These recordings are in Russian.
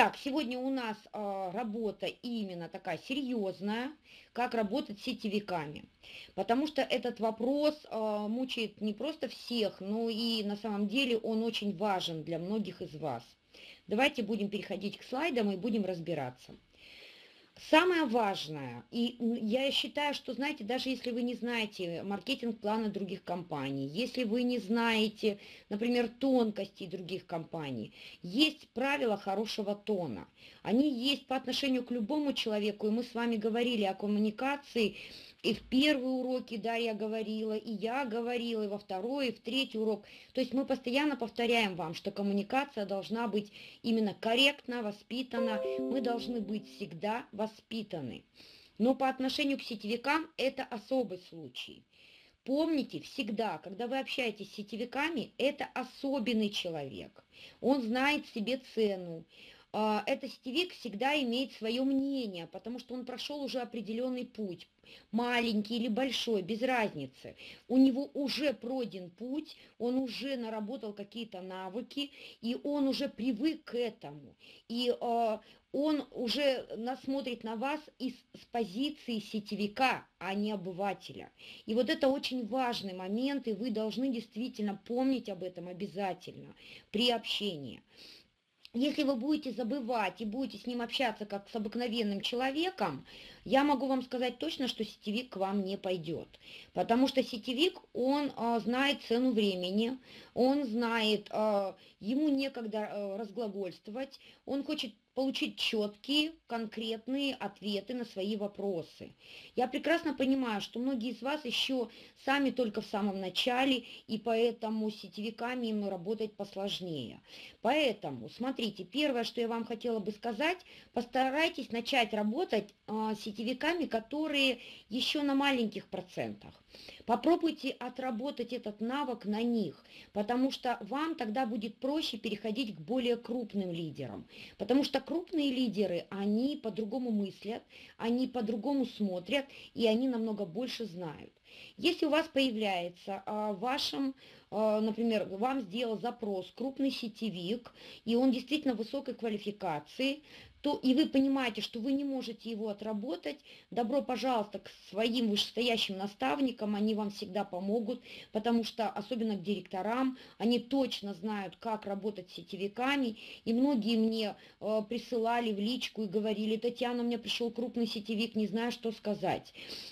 Итак, сегодня у нас работа именно такая серьезная, как работать с сетевиками. Потому что этот вопрос мучает не просто всех, но и на самом деле он очень важен для многих из вас. Давайте будем переходить к слайдам и будем разбираться. Самое важное, я считаю, что, знаете, даже если вы не знаете маркетинг-плана других компаний, если вы не знаете, например, тонкостей других компаний, есть правила хорошего тона. Они есть по отношению к любому человеку, и мы с вами говорили о коммуникации, и в первые уроки, да, я говорила, и я говорила, и во второй, и в третий урок. То есть мы постоянно повторяем вам, что коммуникация должна быть именно корректно, воспитана, мы должны быть всегда воспитаны. Но по отношению к сетевикам это особый случай. Помните всегда, когда вы общаетесь с сетевиками, это особенный человек. Он знает себе цену. Этот сетевик всегда имеет свое мнение, потому что он прошел уже определенный путь, маленький или большой, без разницы. У него уже пройден путь, он уже наработал какие-то навыки, и он уже привык к этому. И он уже смотрит на вас с позиции сетевика, а не обывателя. И вот это очень важный момент, и вы должны действительно помнить об этом обязательно при общении. Если вы будете забывать и будете с ним общаться как с обыкновенным человеком, я могу вам сказать точно, что сетевик к вам не пойдет. Потому что сетевик, он знает цену времени, он знает, ему некогда разглагольствовать, он хочет получить четкие, конкретные ответы на свои вопросы. Я прекрасно понимаю, что многие из вас еще сами только в самом начале, и поэтому с сетевиками им работать посложнее. Поэтому, смотрите, первое, что я вам хотела бы сказать, постарайтесь начать работать с сетевиками, которые еще на маленьких процентах. Попробуйте отработать этот навык на них, потому что вам тогда будет проще переходить к более крупным лидерам. Потому что крупные лидеры, они по-другому мыслят, они по-другому смотрят, и они намного больше знают. Если у вас появляется в вашем, например, вам сделал запрос крупный сетевик, и он действительно высокой квалификации, то и вы понимаете, что вы не можете его отработать, добро пожалуйста к своим вышестоящим наставникам, они вам всегда помогут, потому что, особенно к директорам, они точно знают, как работать с сетевиками, и многие мне присылали в личку и говорили: Татьяна, у меня пришел крупный сетевик, не знаю, что сказать.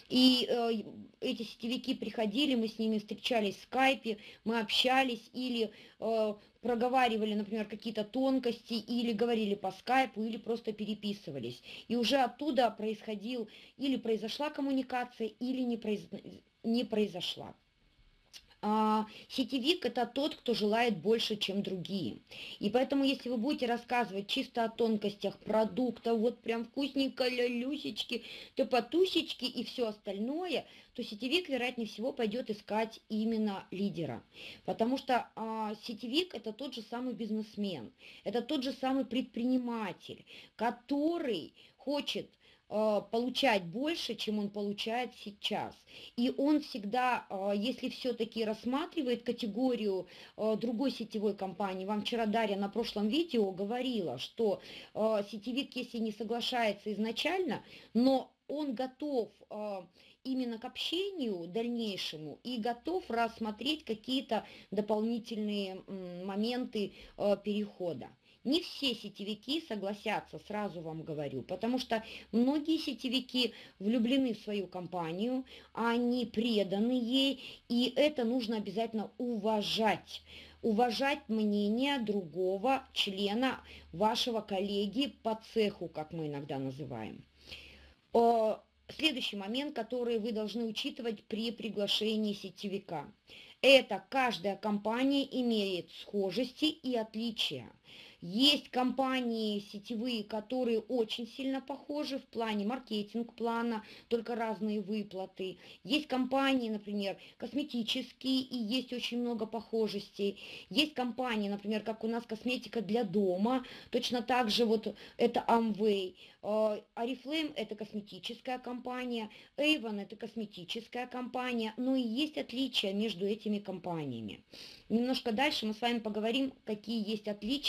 И эти сетевики приходили, мы с ними встречались в скайпе, мы общались или проговаривали, например, какие-то тонкости, или говорили по скайпу, или просто переписывались. И уже оттуда происходил, или произошла коммуникация, или не произошла. Сетевик – это тот, кто желает больше, чем другие. И поэтому, если вы будете рассказывать чисто о тонкостях продукта, вот прям вкусненько, ля-люсечки, топотусечки и все остальное, то сетевик, вероятнее всего, пойдет искать именно лидера. Потому что сетевик – это тот же самый бизнесмен, это тот же самый предприниматель, который хочет получать больше, чем он получает сейчас. И он всегда, если все-таки рассматривает категорию другой сетевой компании, вам вчера Дарья на прошлом видео говорила, что сетевик, если не соглашается изначально, но он готов именно к общению дальнейшему и готов рассмотреть какие-то дополнительные моменты перехода. Не все сетевики согласятся, сразу вам говорю, потому что многие сетевики влюблены в свою компанию, они преданы ей, и это нужно обязательно уважать. Уважать мнение другого члена вашего коллеги по цеху, как мы иногда называем. Следующий момент, который вы должны учитывать при приглашении сетевика. Это каждая компания имеет схожести и отличия. Есть компании сетевые, которые очень сильно похожи в плане маркетинг-плана, только разные выплаты. Есть компании, например, косметические, и есть очень много похожестей. Есть компании, например, как у нас косметика для дома, точно так же вот это Amway. Oriflame – это косметическая компания, Avon – это косметическая компания, но и есть отличия между этими компаниями. Немножко дальше мы с вами поговорим, какие есть отличия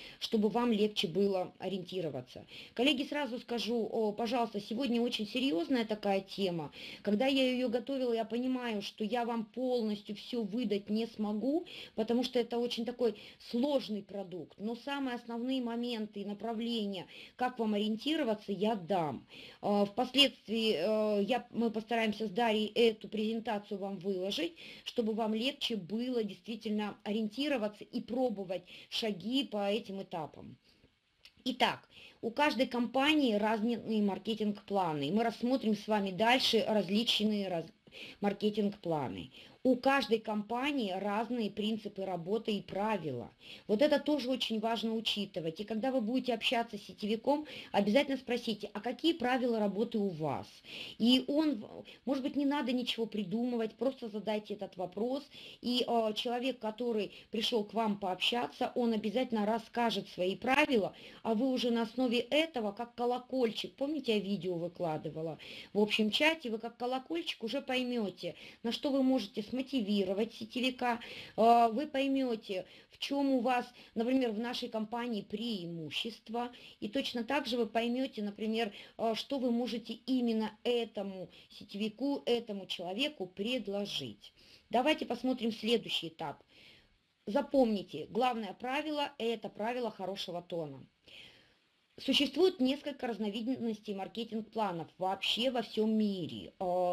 чтобы вам легче было ориентироваться. Коллеги, сразу скажу, пожалуйста, сегодня очень серьезная такая тема. Когда я ее готовила, я понимаю, что я вам полностью все выдать не смогу, потому что это очень такой сложный продукт. Но самые основные моменты и направления, как вам ориентироваться, я дам. Впоследствии мы постараемся с Дарьей эту презентацию вам выложить, чтобы вам легче было действительно ориентироваться и пробовать шаги по этим этапам. Итак, у каждой компании разные маркетинг-планы. Мы рассмотрим с вами дальше различные маркетинг-планы. У каждой компании разные принципы работы и правила. Вот это тоже очень важно учитывать. И когда вы будете общаться с сетевиком, обязательно спросите, а какие правила работы у вас? И может быть, не надо ничего придумывать, просто задайте этот вопрос. И человек, который пришел к вам пообщаться, он обязательно расскажет свои правила, а вы уже на основе этого, как колокольчик, помните, я видео выкладывала в общем чате, вы как колокольчик уже поймете, на что вы можете смотивировать сетевика, вы поймете, в чем у вас, например, в нашей компании преимущество, и точно так же вы поймете, например, что вы можете именно этому сетевику, этому человеку предложить. Давайте посмотрим следующий этап. Запомните, главное правило – это правило хорошего тона. Существует несколько разновидностей маркетинг-планов вообще во всем мире.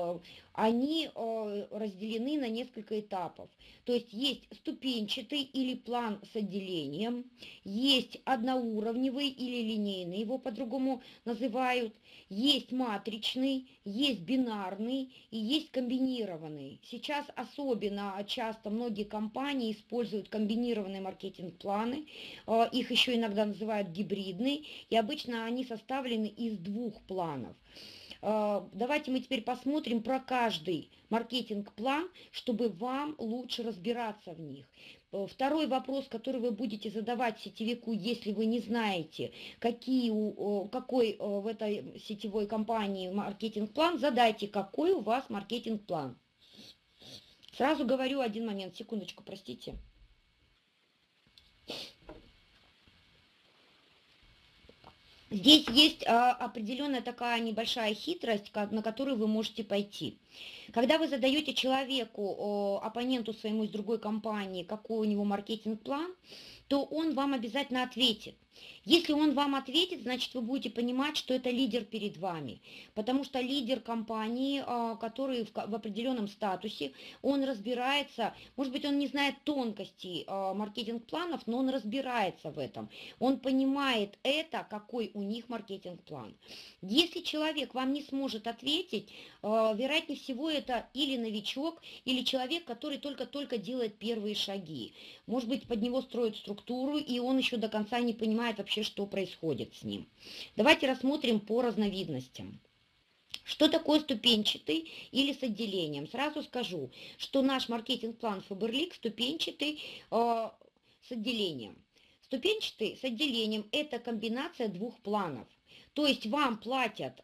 Они разделены на несколько этапов. То есть ступенчатый или план с отделением, есть одноуровневый или линейный, его по-другому называют, есть матричный, есть бинарный и есть комбинированный. Сейчас особенно часто многие компании используют комбинированные маркетинг-планы, их еще иногда называют гибридный, и обычно они составлены из двух планов. Давайте мы теперь посмотрим про каждый маркетинг-план, чтобы вам лучше разбираться в них. Второй вопрос, который вы будете задавать сетевику, если вы не знаете, какой в этой сетевой компании маркетинг-план, задайте, какой у вас маркетинг-план. Сразу говорю один момент, секундочку, простите. Здесь есть определенная такая небольшая хитрость, на которую вы можете пойти. Когда вы задаете человеку, оппоненту своему из другой компании, какой у него маркетинг-план, то он вам обязательно ответит. Если он вам ответит, значит, вы будете понимать, что это лидер перед вами. Потому что лидер компании, который в определенном статусе, он разбирается, может быть, он не знает тонкостей маркетинг-планов, но он разбирается в этом. Он понимает какой у них маркетинг-план. Если человек вам не сможет ответить, вероятнее всего, это или новичок, или человек, который только-только делает первые шаги. Может быть, под него строят структуру, и он еще до конца не понимает вообще, что происходит с ним. Давайте рассмотрим по разновидностям. Что такое ступенчатый или с отделением? Сразу скажу, что наш маркетинг-план Faberlic ступенчатый с отделением. Ступенчатый с отделением – это комбинация двух планов. То есть вам платят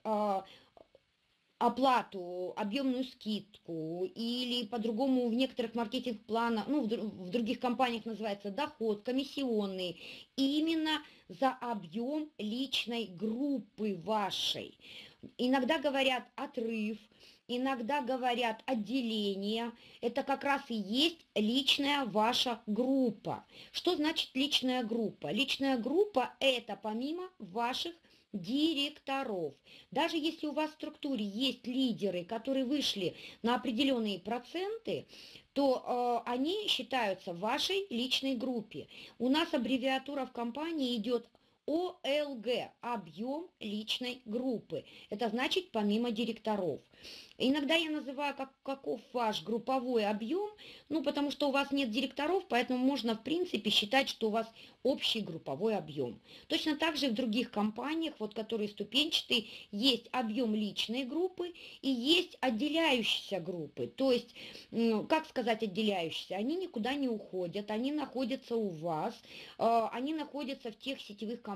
оплату, объемную скидку или по-другому в некоторых маркетинг-планах, в других компаниях называется доход, комиссионный, именно за объем личной группы вашей. Иногда говорят отрыв, иногда говорят отделение. Это как раз и есть личная ваша группа. Что значит личная группа? Личная группа – это помимо ваших директоров. Даже если у вас в структуре есть лидеры, которые вышли на определенные проценты, то они считаются в вашей личной группе. У нас аббревиатура в компании идет ОЛГ – объем личной группы. Это значит помимо директоров. Иногда я называю, каков ваш групповой объем, потому что у вас нет директоров, поэтому можно, в принципе, считать, что у вас общий групповой объем. Точно так же в других компаниях, которые ступенчатые, есть объем личной группы и есть отделяющиеся группы. То есть, как сказать отделяющиеся? Они никуда не уходят, они находятся у вас, они находятся в тех сетевых компаниях,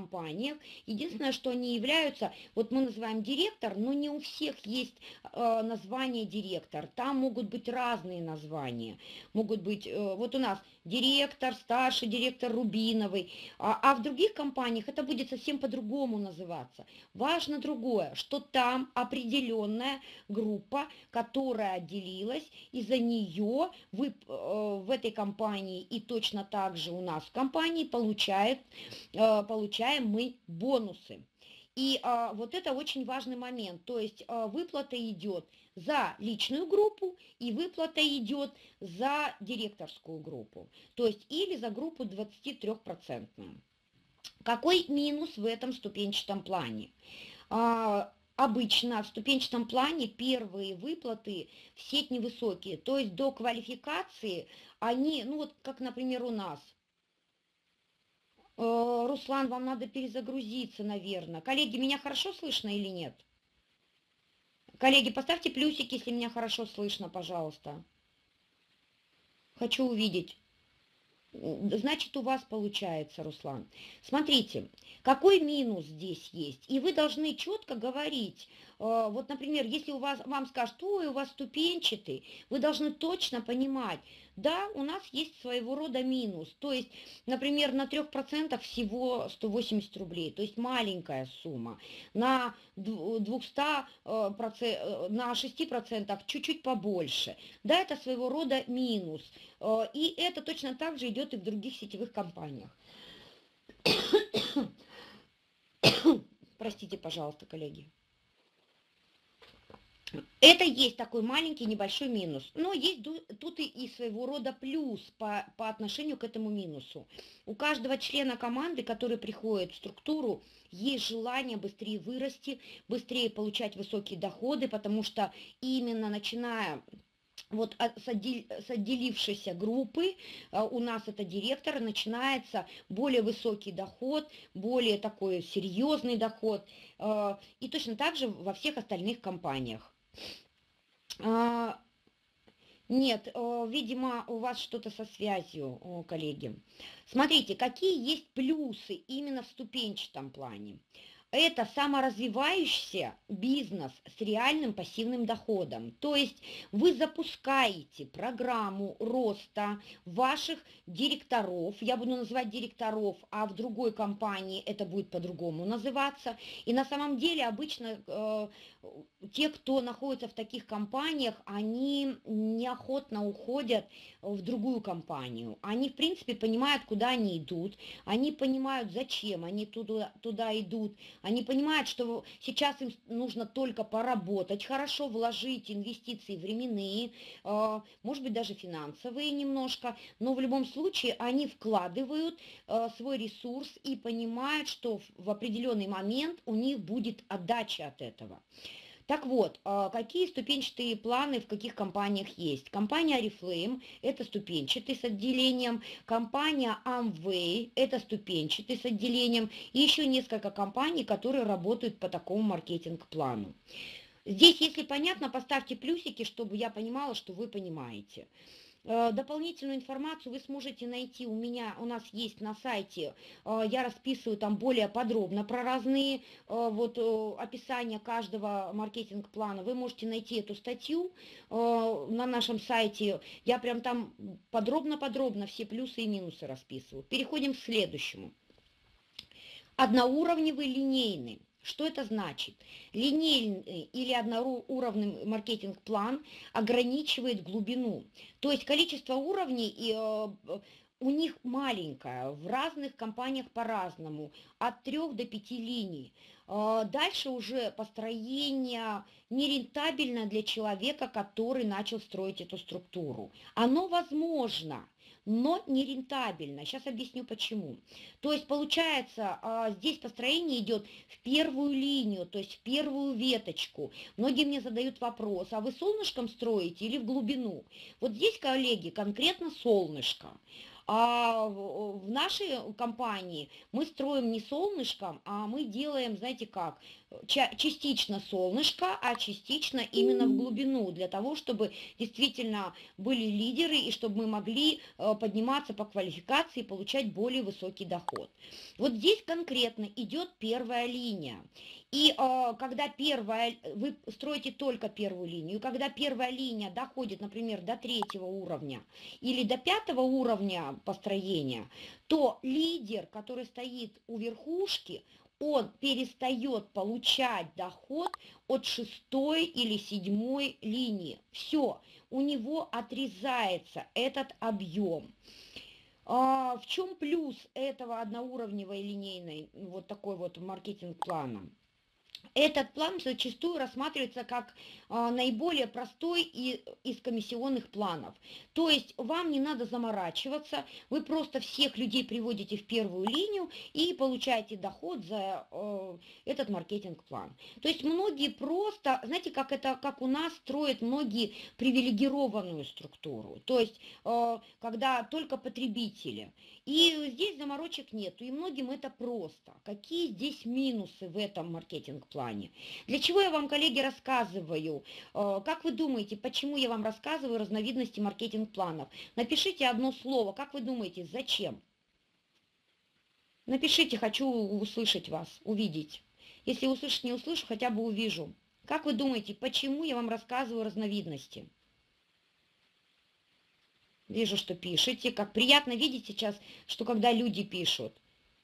компаниях. Единственное, что они являются, вот мы называем директор, но не у всех есть название директор. Там могут быть разные названия. Могут быть, вот у нас директор, старший директор Рубиновый, а в других компаниях это будет совсем по-другому называться. Важно другое, что там определенная группа, которая отделилась, и за нее вы в этой компании и точно так же у нас в компании получаем мы бонусы. И вот это очень важный момент, то есть выплата идет за личную группу и выплата идет за директорскую группу, то есть или за группу 23%. Какой минус в этом ступенчатом плане? Обычно в ступенчатом плане первые выплаты в сеть невысокие, то есть до квалификации они, ну вот как, например, у нас. Руслан, вам надо перезагрузиться, наверное. Коллеги, меня хорошо слышно или нет? Коллеги, поставьте плюсики, если меня хорошо слышно, пожалуйста. Хочу увидеть. Значит, у вас получается, Руслан. Смотрите, какой минус здесь есть. И вы должны четко говорить. Вот, например, если вам скажут, ой, у вас ступенчатый, вы должны точно понимать, да, у нас есть своего рода минус. То есть, например, на 3% всего 180 рублей, то есть маленькая сумма. На 6% чуть-чуть побольше. Да, это своего рода минус. И это точно так же идет и в других сетевых компаниях. Простите, пожалуйста, коллеги. Это есть такой маленький небольшой минус, но есть тут и своего рода плюс по отношению к этому минусу. У каждого члена команды, который приходит в структуру, есть желание быстрее вырасти, быстрее получать высокие доходы, потому что именно начиная вот с отделившейся группы, у нас это директор, начинается более высокий доход, более такой серьезный доход, и точно так же во всех остальных компаниях. Нет, видимо, у вас что-то со связью, коллеги. Смотрите, какие есть плюсы именно в ступенчатом плане. Это саморазвивающийся бизнес с реальным пассивным доходом. То есть вы запускаете программу роста ваших директоров, я буду называть директоров, а в другой компании это будет по-другому называться. И на самом деле обычно те, кто находится в таких компаниях, они неохотно уходят в другую компанию. Они, в принципе, понимают, куда они идут, они понимают, зачем они туда идут, они понимают, что сейчас им нужно только поработать, хорошо вложить инвестиции временные, может быть, даже финансовые немножко, но в любом случае они вкладывают свой ресурс и понимают, что в определенный момент у них будет отдача от этого. Так вот, какие ступенчатые планы в каких компаниях есть? Компания Oriflame – это ступенчатый с отделением, компания Amway – это ступенчатый с отделением, и еще несколько компаний, которые работают по такому маркетинг-плану. Здесь, если понятно, поставьте плюсики, чтобы я понимала, что вы понимаете. Дополнительную информацию вы сможете найти у нас есть на сайте, я расписываю там более подробно про разные описания каждого маркетинг-плана. Вы можете найти эту статью на нашем сайте, я прям там подробно все плюсы и минусы расписываю. Переходим к следующему. Одноуровневый линейный. Что это значит? Линейный или одноуровневый маркетинг-план ограничивает глубину. То есть количество уровней у них маленькое, в разных компаниях по-разному, от 3 до 5 линий. Дальше уже построение нерентабельно для человека, который начал строить эту структуру. Оно возможно, но нерентабельно. Сейчас объясню почему. То есть получается, здесь построение идет в первую линию, то есть в первую веточку. Многие мне задают вопрос, а вы солнышком строите или в глубину? Вот здесь, коллеги, конкретно солнышко. А в нашей компании мы строим не солнышком, а мы делаем, знаете как, частично солнышко, а частично именно в глубину, для того, чтобы действительно были лидеры и чтобы мы могли подниматься по квалификации и получать более высокий доход. Вот здесь конкретно идет первая линия. И когда вы строите только первую линию, и когда первая линия доходит, например, до третьего уровня или до пятого уровня построения, то лидер, который стоит у верхушки, он перестает получать доход от шестой или седьмой линии. Все, у него отрезается этот объем. В чем плюс этого одноуровневой линейной вот такой вот маркетинг-плана? Этот план зачастую рассматривается как наиболее простой из комиссионных планов. То есть вам не надо заморачиваться, вы просто всех людей приводите в первую линию и получаете доход за этот маркетинг-план. То есть многие просто, знаете, как у нас строят многие привилегированную структуру, то есть когда только потребители. И здесь заморочек нету, и многим это просто. Какие здесь минусы в этом маркетинг-плане? Для чего я вам, коллеги, рассказываю? Как вы думаете, почему я вам рассказываю разновидности маркетинг-планов? Напишите одно слово. Как вы думаете, зачем? Напишите, хочу услышать вас, увидеть. Если услышать, не услышу, хотя бы увижу. Как вы думаете, почему я вам рассказываю разновидности? Вижу, что пишете. Как приятно видеть сейчас, что когда люди пишут.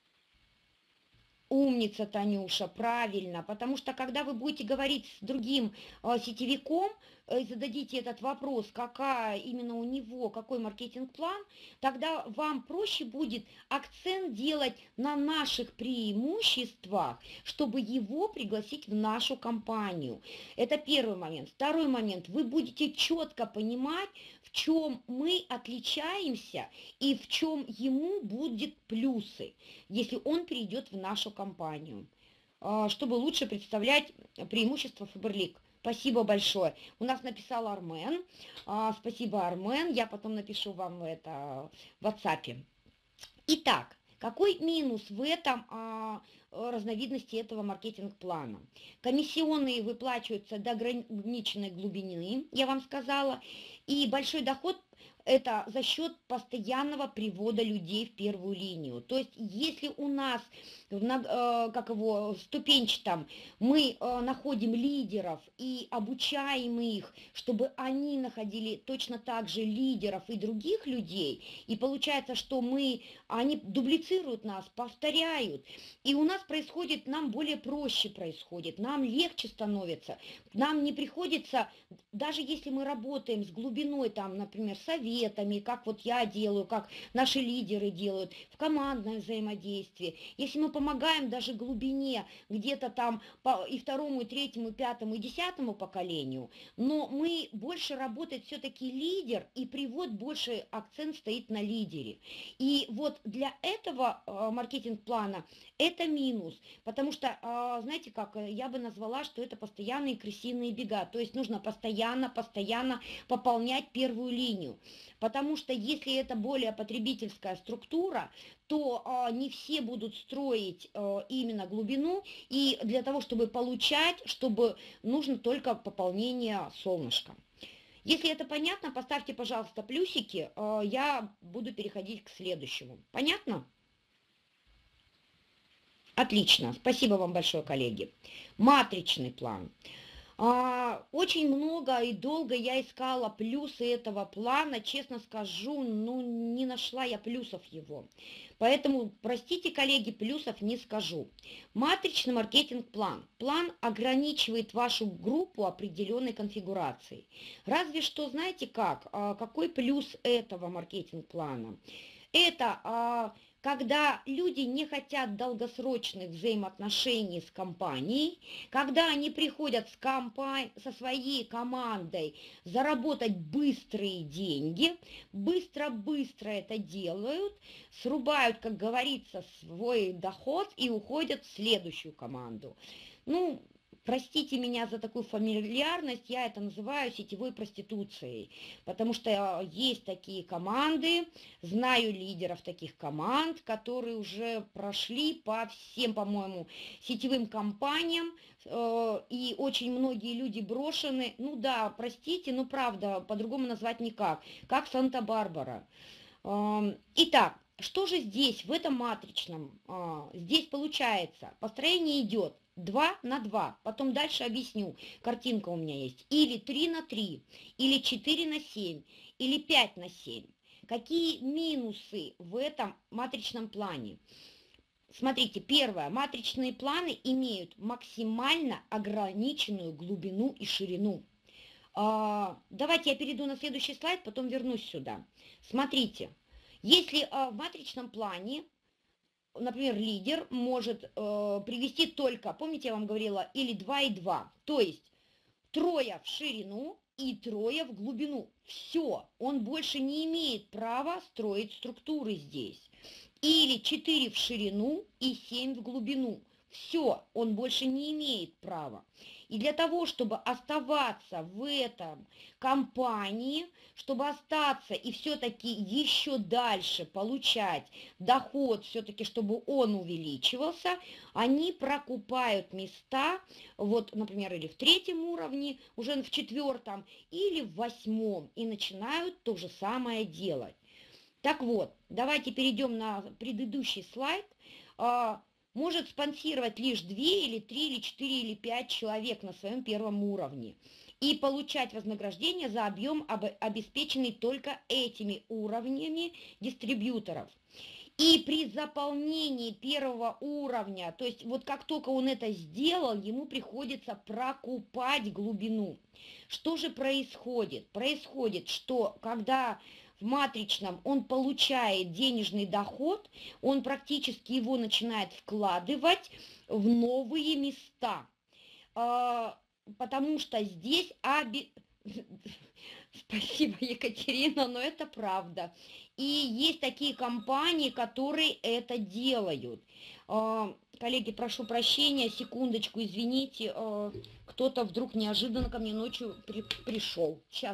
Умница, Танюша, правильно, потому что когда вы будете говорить с другим сетевиком и зададите этот вопрос, какая именно у него, какой маркетинг-план, тогда вам проще будет акцент делать на наших преимуществах, чтобы его пригласить в нашу компанию. Это первый момент. Второй момент. Вы будете четко понимать, в чем мы отличаемся и в чем ему будут плюсы, если он перейдет в нашу компанию, чтобы лучше представлять преимущества Faberlic. Спасибо большое. У нас написал Армен. Спасибо, Армен. Я потом напишу вам это в WhatsApp. Итак, какой минус в этом разновидности этого маркетинг-плана? Комиссионные выплачиваются до ограниченной глубины, я вам сказала, и большой доход это за счет постоянного привода людей в первую линию. То есть, если у нас, как его, ступенчатом мы находим лидеров и обучаем их, чтобы они находили точно так же лидеров и других людей, и получается, что они дублицируют нас, повторяют, и у нас происходит, нам более проще происходит, нам легче становится, нам не приходится, даже если мы работаем с глубиной, там, например, советами, как вот я делаю, как наши лидеры делают, в командном взаимодействии, если мы помогаем даже глубине, где-то там и второму, и третьему, и пятому, и десятому поколению, но мы больше работает все-таки лидер, и привод больше акцент стоит на лидере. И вот для этого маркетинг-плана это минус, потому что, знаете как, я бы назвала, что это постоянные крысиные бега, то есть нужно постоянно пополнять первую линию, потому что если это более потребительская структура, то не все будут строить именно глубину, и для того, чтобы получать, чтобы нужно только пополнение солнышка. Если это понятно, поставьте, пожалуйста, плюсики, я буду переходить к следующему. Понятно? Отлично, спасибо вам большое, коллеги. Матричный план. Очень много и долго я искала плюсы этого плана, честно скажу, ну не нашла я плюсов его. Поэтому, простите, коллеги, плюсов не скажу. Матричный маркетинг-план. План ограничивает вашу группу определенной конфигурацией. Разве что, знаете как, какой плюс этого маркетинг-плана? Это когда люди не хотят долгосрочных взаимоотношений с компанией, когда они приходят со своей командой заработать быстрые деньги, быстро-быстро это делают, срубают, как говорится, свой доход и уходят в следующую команду. Ну, Простите меня за такую фамильярность, я это называю сетевой проституцией, потому что есть такие команды, знаю лидеров таких команд, которые уже прошли по всем, по-моему, сетевым компаниям, и очень многие люди брошены, ну да, простите, но правда, по-другому назвать никак, как Санта-Барбара. Итак, что же здесь, в этом матричном? Здесь получается, построение идет 2 на 2. Потом дальше объясню. Картинка у меня есть. Или 3 на 3, или 4 на 7, или 5 на 7. Какие минусы в этом матричном плане? Смотрите, первое. Матричные планы имеют максимально ограниченную глубину и ширину. Давайте я перейду на следующий слайд, потом вернусь сюда. Смотрите, если в матричном плане, например, лидер может привести только, помните, я вам говорила, или 2 и 2, то есть трое в ширину и трое в глубину. Все, он больше не имеет права строить структуры здесь. Или 4 в ширину и 7 в глубину. Все, он больше не имеет права. И для того, чтобы оставаться в этом компании, чтобы остаться и все-таки еще дальше получать доход, все-таки чтобы он увеличивался, они прокупают места, вот, например, или в третьем уровне, уже в четвертом, или в восьмом, и начинают то же самое делать. Так вот, давайте перейдем на предыдущий слайд. Может спонсировать лишь 2 или 3 или 4 или 5 человек на своем первом уровне и получать вознаграждение за объем, обеспеченный только этими уровнями дистрибьюторов. И при заполнении первого уровня, то есть вот как только он это сделал, ему приходится прокупать глубину. Что же происходит? Происходит, что когда в матричном он получает денежный доход, он практически его начинает вкладывать в новые места. Потому что здесь Спасибо, Екатерина, но это правда. И есть такие компании, которые это делают. Коллеги, прошу прощения, секундочку, извините, кто-то вдруг неожиданно ко мне ночью пришел. Сейчас.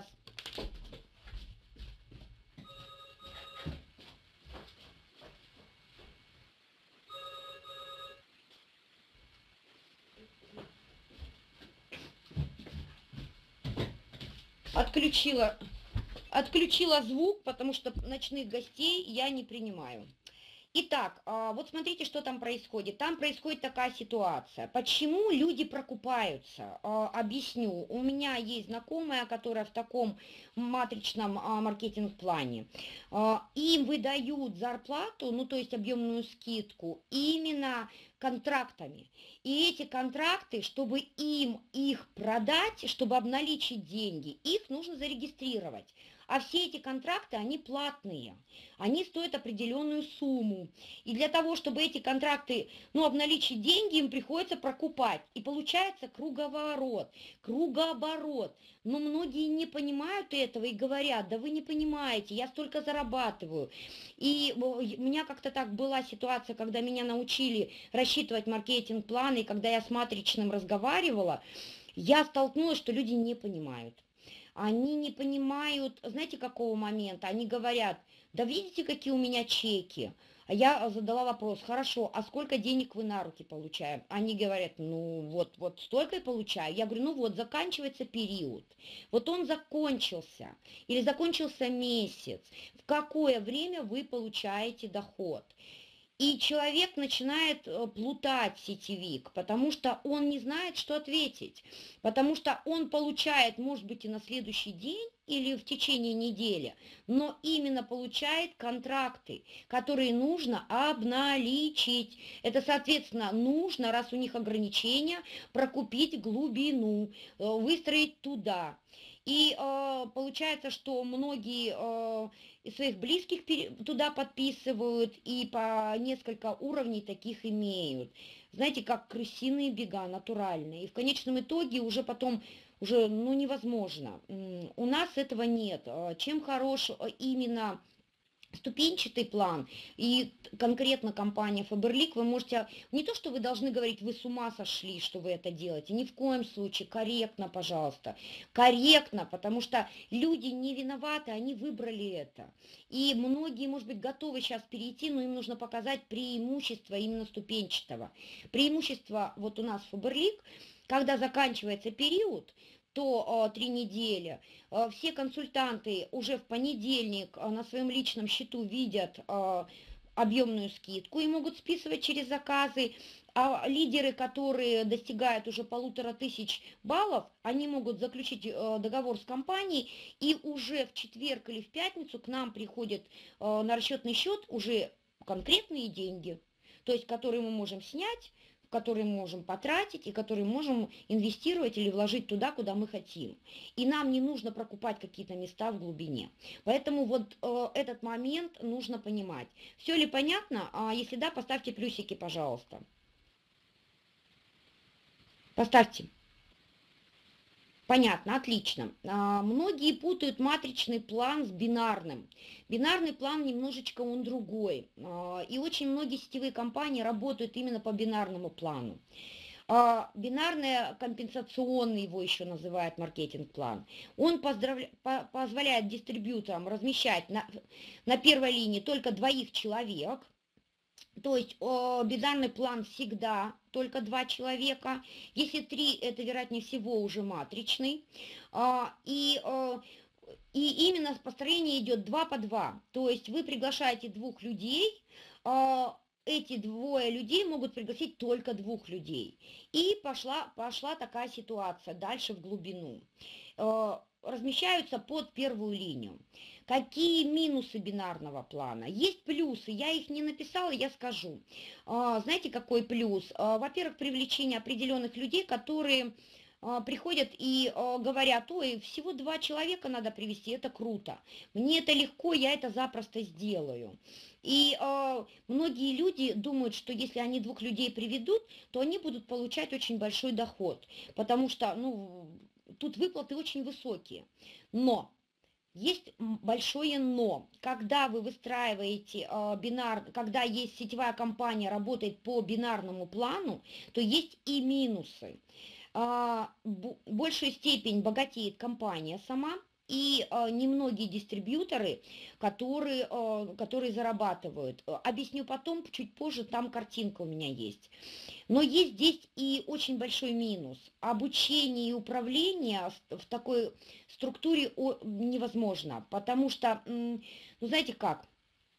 Отключила звук, потому что ночных гостей я не принимаю. Итак, вот смотрите, что там происходит. Там происходит такая ситуация. Почему люди прокупаются? Объясню. У меня есть знакомая, которая в таком матричном маркетинг-плане. Им выдают зарплату, ну то есть объемную скидку, именно контрактами. И эти контракты, чтобы им их продать, чтобы обналичить деньги, их нужно зарегистрировать. А все эти контракты, они платные, они стоят определенную сумму. И для того, чтобы эти контракты, ну, обналичить деньги, им приходится прокупать. И получается круговорот, кругооборот. Но многие не понимают этого и говорят, да вы не понимаете, я столько зарабатываю. И у меня как-то так была ситуация, когда меня научили рассчитывать маркетинг-планы, и когда я с матричным разговаривала, я столкнулась, что люди не понимают. Они не понимают, знаете, какого момента? Они говорят, да видите, какие у меня чеки? А я задала вопрос, хорошо, а сколько денег вы на руки получаем? Они говорят, ну вот столько и получаю. Я говорю, ну вот, заканчивается период. Вот он закончился, или закончился месяц. В какое время вы получаете доход? И человек начинает плутать, сетевик, потому что он не знает, что ответить. Потому что он получает, может быть, и на следующий день или в течение недели, но именно получает контракты, которые нужно обналичить. Это, соответственно, нужно, раз у них ограничения, прокупить глубину, выстроить туда. И получается, что многие и своих близких туда подписывают, и по несколько уровней таких имеют. Знаете, как крысиные бега, натуральные. И в конечном итоге уже потом, уже, ну, невозможно. У нас этого нет. Чем хорош именно ступенчатый план, и конкретно компания Faberlic, вы можете, не то, что вы должны говорить, вы с ума сошли, что вы это делаете, ни в коем случае, корректно, пожалуйста, корректно, потому что люди не виноваты, они выбрали это. И многие, может быть, готовы сейчас перейти, но им нужно показать преимущество именно ступенчатого. Преимущество вот у нас Faberlic, когда заканчивается период, то 3 недели, все консультанты уже в понедельник на своем личном счету видят объемную скидку и могут списывать через заказы. А лидеры, которые достигают уже 1500 баллов, они могут заключить договор с компанией, и уже в четверг или в пятницу к нам приходят на расчетный счет уже конкретные деньги, то есть которые мы можем снять, которые мы можем потратить и которые можем инвестировать или вложить туда, куда мы хотим. И нам не нужно прокупать какие-то места в глубине. Поэтому вот этот момент нужно понимать. Все ли понятно? А если да, поставьте плюсики, пожалуйста. Поставьте. Понятно, отлично. Многие путают матричный план с бинарным. Бинарный план немножечко он другой. И очень многие сетевые компании работают именно по бинарному плану. Бинарный компенсационный, его еще называют маркетинг-план, он позволяет дистрибьюторам размещать на первой линии только 2 человек. То есть бинарный план всегда только 2 человека. Если 3, это, вероятнее всего, уже матричный. И именно построение идет 2 по 2. То есть вы приглашаете 2 людей, эти 2 людей могут пригласить только 2 людей. И пошла такая ситуация дальше в глубину. Размещаются под первую линию. Какие минусы бинарного плана? Есть плюсы, я их не написала, я скажу. Знаете, какой плюс? Во-первых, привлечение определенных людей, которые приходят и говорят: ой, всего 2 человека надо привести, это круто. Мне это легко, я это запросто сделаю. И многие люди думают, что если они 2 людей приведут, то они будут получать очень большой доход, потому что, ну, тут выплаты очень высокие. Но есть большое но. Когда вы выстраиваете когда есть сетевая компания, работает по бинарному плану, то есть и минусы. Большую степень богатеет компания сама, и немногие дистрибьюторы, которые зарабатывают. Объясню потом, чуть позже, там картинка у меня есть. Но есть здесь и очень большой минус. Обучение и управление в такой структуре невозможно, потому что, ну, знаете как,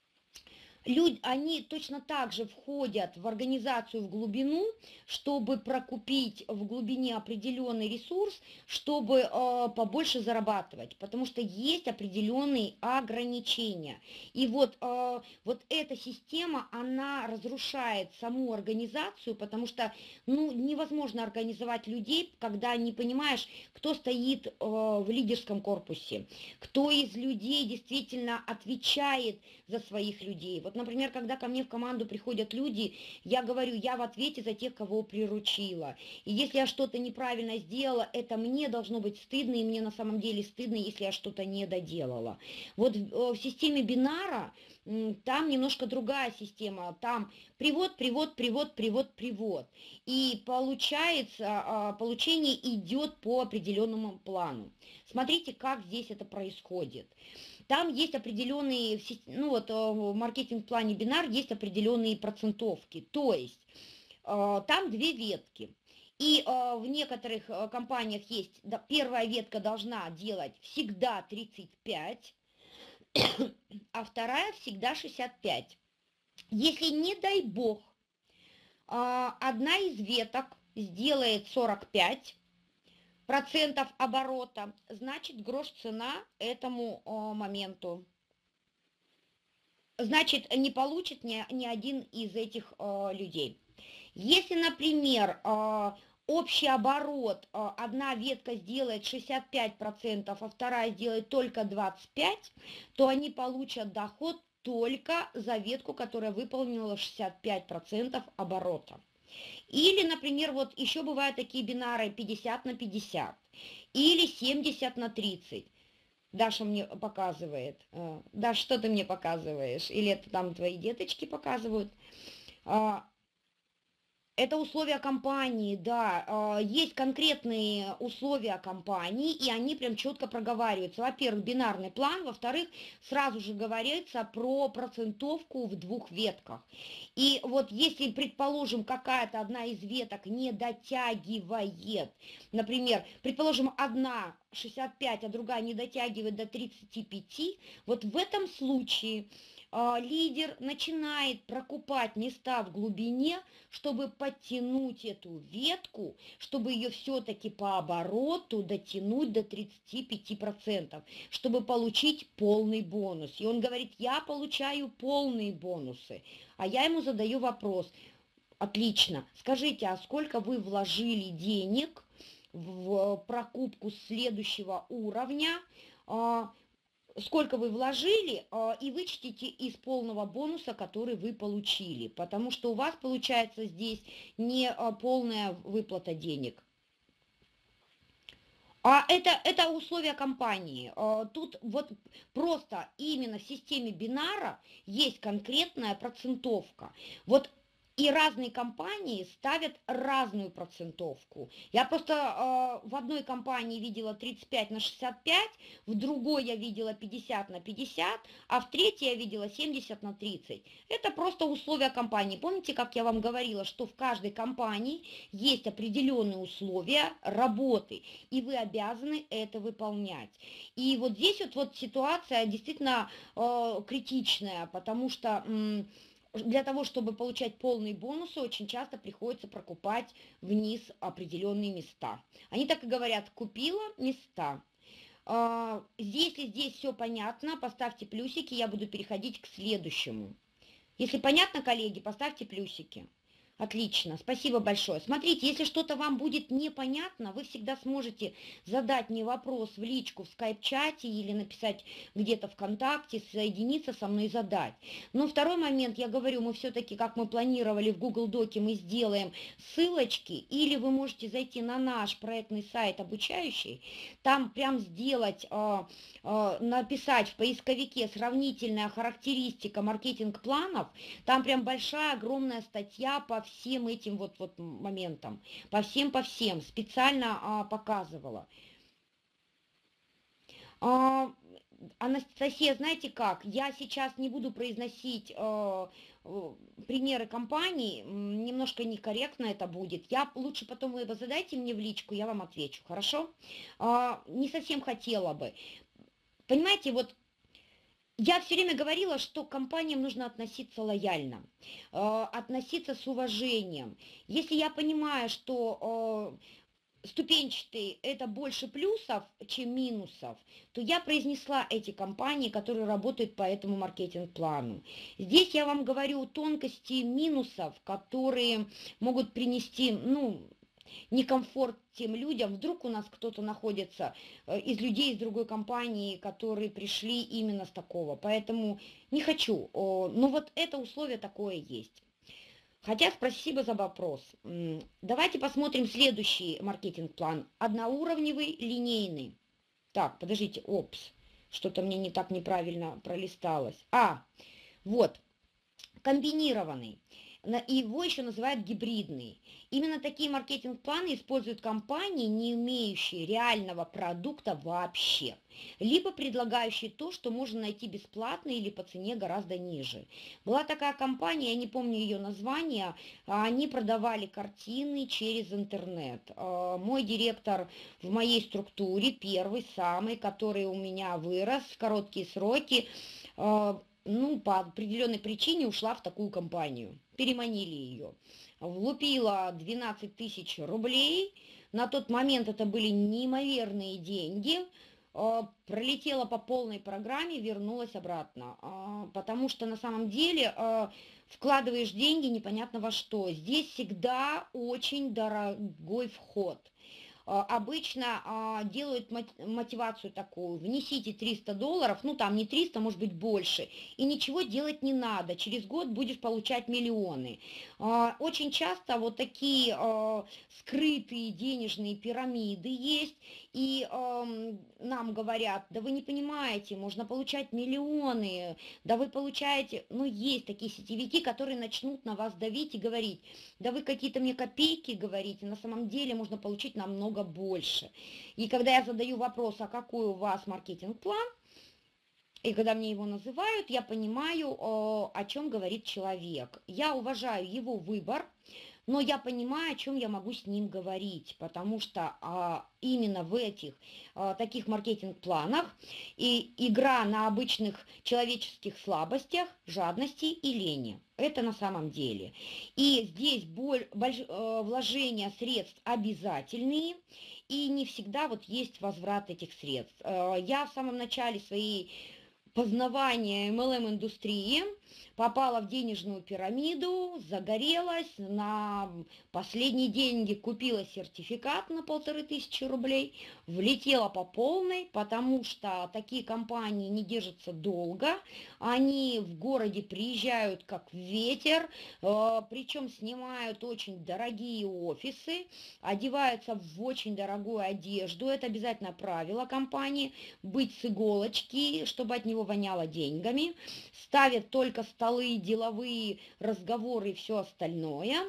люди, они точно так же входят в организацию в глубину, чтобы прокупить в глубине определенный ресурс, чтобы побольше зарабатывать, потому что есть определенные ограничения. И вот эта система, она разрушает саму организацию, потому что, ну, невозможно организовать людей, когда не понимаешь, кто стоит в лидерском корпусе, кто из людей действительно отвечает за своих людей. Вот, например, когда ко мне в команду приходят люди, я говорю, я в ответе за тех, кого приручила. И если я что-то неправильно сделала, это мне должно быть стыдно, и мне на самом деле стыдно, если я что-то не доделала. Вот в системе бинара там немножко другая система. Там привод, привод, привод, привод, привод. И получается, получение идет по определенному плану. Смотрите, как здесь это происходит. Там есть определенные, ну вот в маркетинг-плане бинар есть определенные процентовки, то есть там 2 ветки. И в некоторых компаниях есть, да, первая ветка должна делать всегда 35, а вторая всегда 65. Если, не дай бог, одна из веток сделает 45% оборота, значит, грош цена этому моменту. Значит, не получит ни один из этих людей. Если, например, общий оборот, одна ветка сделает 65%, а вторая сделает только 25%, то они получат доход только за ветку, которая выполнила 65% оборота. Или, например, вот еще бывают такие бинары 50 на 50 или 70 на 30. Даша мне показывает. Даш, что ты мне показываешь? Или это там твои деточки показывают? А, Это условия компании, да. Есть конкретные условия компании, и они прям четко проговариваются. Во-первых, бинарный план, во-вторых, сразу же говорится про процентовку в двух ветках. И вот если, предположим, какая-то одна из веток не дотягивает, например, предположим, одна 65, а другая не дотягивает до 35, вот в этом случае лидер начинает прокупать места в глубине, чтобы подтянуть эту ветку, чтобы ее все-таки по обороту дотянуть до 35%, чтобы получить полный бонус. И он говорит, я получаю полные бонусы. А я ему задаю вопрос, отлично, скажите, а сколько вы вложили денег в прокупку следующего уровня, сколько вы вложили, и вычтите из полного бонуса, который вы получили, потому что у вас получается здесь не полная выплата денег. Это условия компании. Тут вот просто именно в системе бинара есть конкретная процентовка. Вот и разные компании ставят разную процентовку. Я просто в одной компании видела 35/65, в другой я видела 50/50, а в третьей я видела 70/30. Это просто условия компании. Помните, как я вам говорила, что в каждой компании есть определенные условия работы, и вы обязаны это выполнять. И вот здесь вот ситуация действительно критичная, потому что для того, чтобы получать полные бонусы, очень часто приходится прокупать вниз определенные места. Они так и говорят, купила места. Если здесь все понятно, поставьте плюсики, я буду переходить к следующему. Если понятно, коллеги, поставьте плюсики. Отлично, спасибо большое. Смотрите, если что-то вам будет непонятно, вы всегда сможете задать мне вопрос в личку в скайп-чате или написать где-то ВКонтакте, соединиться со мной и задать. Но второй момент, я говорю, мы все-таки, как мы планировали в Google Доке, мы сделаем ссылочки, или вы можете зайти на наш проектный сайт обучающий, там прям сделать, написать в поисковике сравнительная характеристика маркетинг-планов, там прям большая, огромная статья по всем этим вот моментам, по всем, специально показывала. Анастасия, знаете как, я сейчас не буду произносить примеры компаний, немножко некорректно это будет. Я лучше потом вы задайте мне в личку, я вам отвечу, хорошо? Не совсем хотела бы. Понимаете, вот я все время говорила, что к компаниям нужно относиться лояльно, относиться с уважением. Если я понимаю, что ступенчатый это больше плюсов, чем минусов, то я произнесла эти компании, которые работают по этому маркетинг-плану. Здесь я вам говорю тонкости минусов, которые могут принести, некомфорт тем людям. Вдруг у нас кто-то находится из людей из другой компании, которые пришли именно с такого. Поэтому не хочу. Но вот это условие такое есть. Хотя спасибо за вопрос. Давайте посмотрим следующий маркетинг-план. Одноуровневый, линейный. Так, подождите, опс, что-то мне не так неправильно пролисталось. Вот, комбинированный. Его еще называют гибридный. Именно такие маркетинг-планы используют компании, не имеющие реального продукта вообще, либо предлагающие то, что можно найти бесплатно или по цене гораздо ниже. Была такая компания, я не помню ее название, они продавали картины через интернет. Мой директор в моей структуре, первый, самый, который у меня вырос в короткие сроки, по определенной причине ушла в такую компанию. Переманили ее. Влупила 12 тысяч рублей. На тот момент это были неимоверные деньги. Пролетела по полной программе, вернулась обратно. Потому что на самом деле вкладываешь деньги непонятно во что. Здесь всегда очень дорогой вход. обычно делают мотивацию такую: внесите $300, ну там не 300, может быть больше, и ничего делать не надо, через год будешь получать миллионы. Очень часто вот такие скрытые денежные пирамиды есть, и нам говорят: да вы не понимаете, можно получать миллионы, да вы получаете, ну есть такие сетевики, которые начнут на вас давить и говорить: да вы какие-то мне копейки говорите, на самом деле можно получить намного больше. И когда я задаю вопрос: а какой у вас маркетинг-план, и когда мне его называют, я понимаю, о чем говорит человек. Я уважаю его выбор, но я понимаю, о чем я могу с ним говорить, потому что именно в этих таких маркетинг-планах и игра на обычных человеческих слабостях, жадности и лени. Это на самом деле. И здесь вложения средств обязательные, и не всегда вот есть возврат этих средств. Я в самом начале своей познавания MLM-индустрии попала в денежную пирамиду, загорелась, на последние деньги купила сертификат на 1500 рублей, влетела по полной, потому что такие компании не держатся долго, они в городе приезжают как ветер, причем снимают очень дорогие офисы, одеваются в очень дорогую одежду, это обязательно правило компании, быть с иголочки, чтобы от него воняло деньгами, ставят только столы, деловые разговоры и все остальное.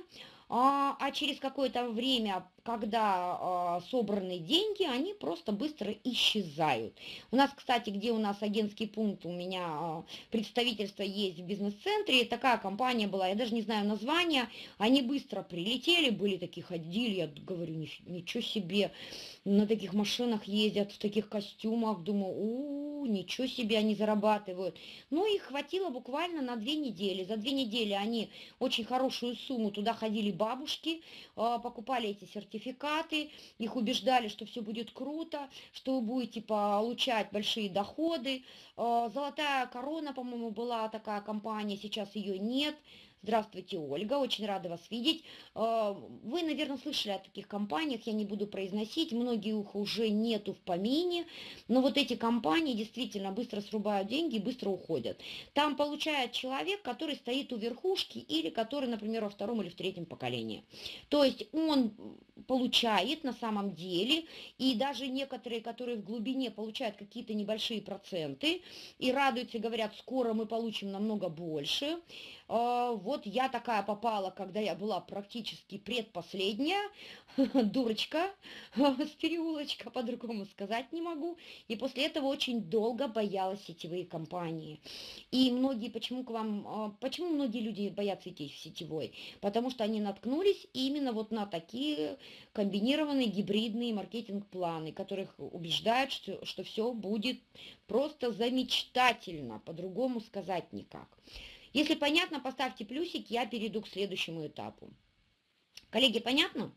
А через какое-то время, когда собраны деньги, они просто быстро исчезают. У нас, кстати, где у нас агентский пункт, у меня представительство есть в бизнес-центре, такая компания была, я даже не знаю названия, они быстро прилетели, были такие, ходили, я говорю: ничего себе, на таких машинах ездят, в таких костюмах, думаю, ничего себе они зарабатывают. Ну, их хватило буквально на 2 недели. За 2 недели они очень хорошую сумму, туда ходили бабушки, покупали эти сертификаты, их убеждали, что все будет круто, что вы будете получать большие доходы. Золотая корона, по-моему, была такая компания, сейчас ее нет. Здравствуйте, Ольга, очень рада вас видеть. Вы, наверное, слышали о таких компаниях, я не буду произносить, многие их уже нету в помине, но вот эти компании действительно быстро срубают деньги и быстро уходят. Там получает человек, который стоит у верхушки или который, например, во втором или в третьем поколении. То есть он получает на самом деле, и даже некоторые, которые в глубине получают какие-то небольшие проценты и радуются, говорят: скоро мы получим намного больше. Вот я такая попала, когда я была практически предпоследняя, дурочка с переулочка, по-другому сказать не могу. И после этого очень долго боялась сетевые компании. И многие, почему многие люди боятся идти в сетевой? Потому что они наткнулись именно вот на такие комбинированные гибридные маркетинг-планы, которых убеждают, что все будет просто замечательно, по-другому сказать никак. Если понятно, поставьте плюсик, я перейду к следующему этапу. Коллеги, понятно?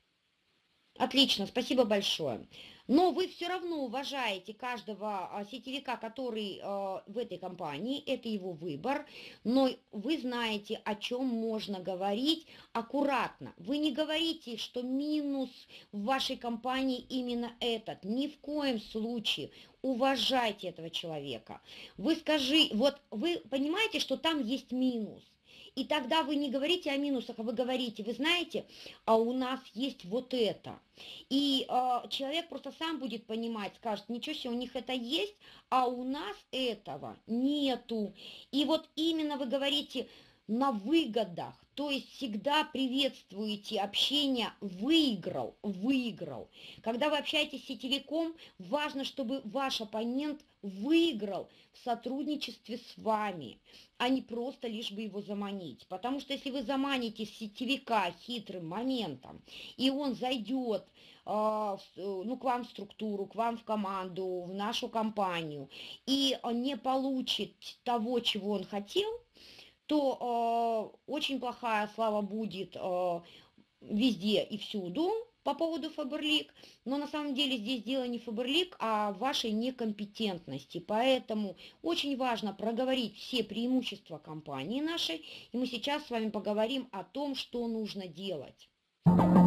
Отлично, спасибо большое. Но вы все равно уважаете каждого сетевика, который в этой компании, это его выбор, но вы знаете, о чем можно говорить аккуратно. Вы не говорите, что минус в вашей компании именно этот. Ни в коем случае. Уважайте этого человека. Вот вы понимаете, что там есть минус. И тогда вы не говорите о минусах, а вы говорите: вы знаете, а у нас есть вот это. И человек просто сам будет понимать, скажет: ничего себе, у них это есть, а у нас этого нету. И вот именно вы говорите на выгодах, то есть всегда приветствуете общение выиграл, выиграл. Когда вы общаетесь с сетевиком, важно, чтобы ваш оппонент выиграл в сотрудничестве с вами, а не просто лишь бы его заманить. Потому что если вы заманите сетевика хитрым моментом, и он зайдет ну, к вам в структуру, к вам в команду, в нашу компанию, и он не получит того, чего он хотел, то очень плохая слава будет везде и всюду по поводу Фаберлик, но на самом деле здесь дело не Фаберлик, а в вашей некомпетентности. Поэтому очень важно проговорить все преимущества компании нашей, и мы сейчас с вами поговорим о том, что нужно делать.